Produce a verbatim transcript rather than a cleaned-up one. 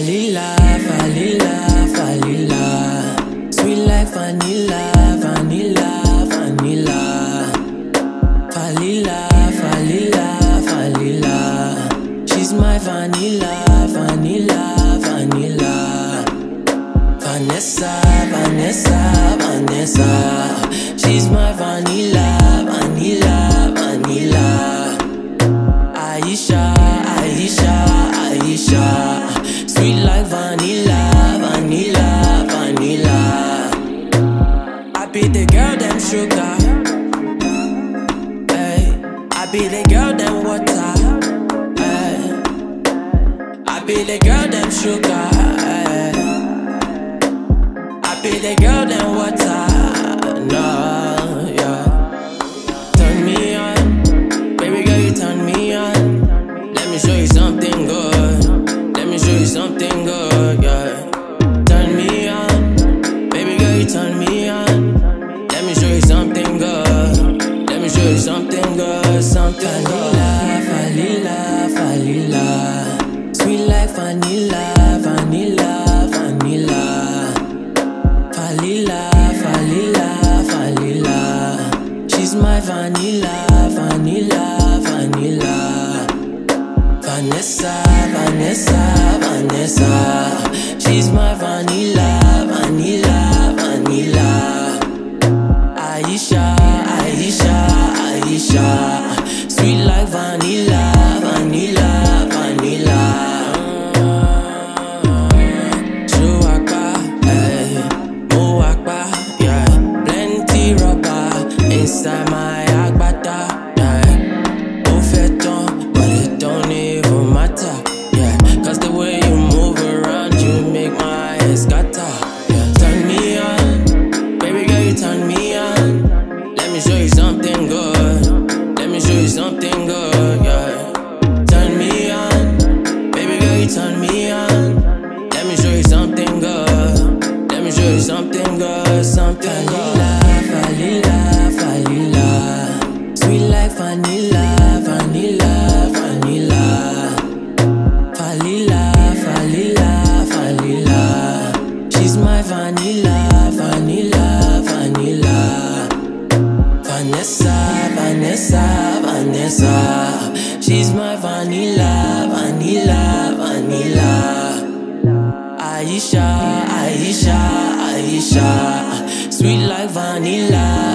Falila, falila, falila. Sweet like vanilla, vanilla, vanilla. Falila, falila, falila. She's my vanilla, vanilla, vanilla. Vanessa, Vanessa, Vanessa. She's my vanilla, vanilla, vanilla. Aisha, Aisha, Aisha. Sweet like vanilla, vanilla, vanilla. I be the girl them sugar, ay. I be the girl them water, ay. I be the girl them sugar, ay. I be the girl them water, no, yeah. Turn me on, baby girl you turn me on. Let me show you something good, let me show you something good, yeah. Turn me on, baby girl you turn me on. Let me show you something good, let me show you something good, something good. Falila, falila, sweet like vanilla, vanilla, vanilla. Falila, falila, falila. She's my vanilla, vanilla, vanilla. Vanessa, Vanessa, Vanessa. She's my vanilla, vanilla, vanilla. Aisha, Aisha, Aisha. Sweet like vanilla, vanilla, vanilla. Inside my agbada, yeah. Ofeton, but it don't even matter, yeah. Cause the way you move around, you make my head scatter, yeah. Turn me on, baby girl, you turn me on. Let me show you something good, let me show you something good, yeah. Turn me on, baby girl, you turn me on. Let me show you something good, let me show you something good, something good. Falila, falila, sweet like vanilla, vanilla, vanilla. Falila, falila, falila. She's my vanilla, vanilla, vanilla. Vanessa, Vanessa, Vanessa. She's my vanilla, vanilla, vanilla. Aisha, Aisha, Aisha. Sweet like vanilla,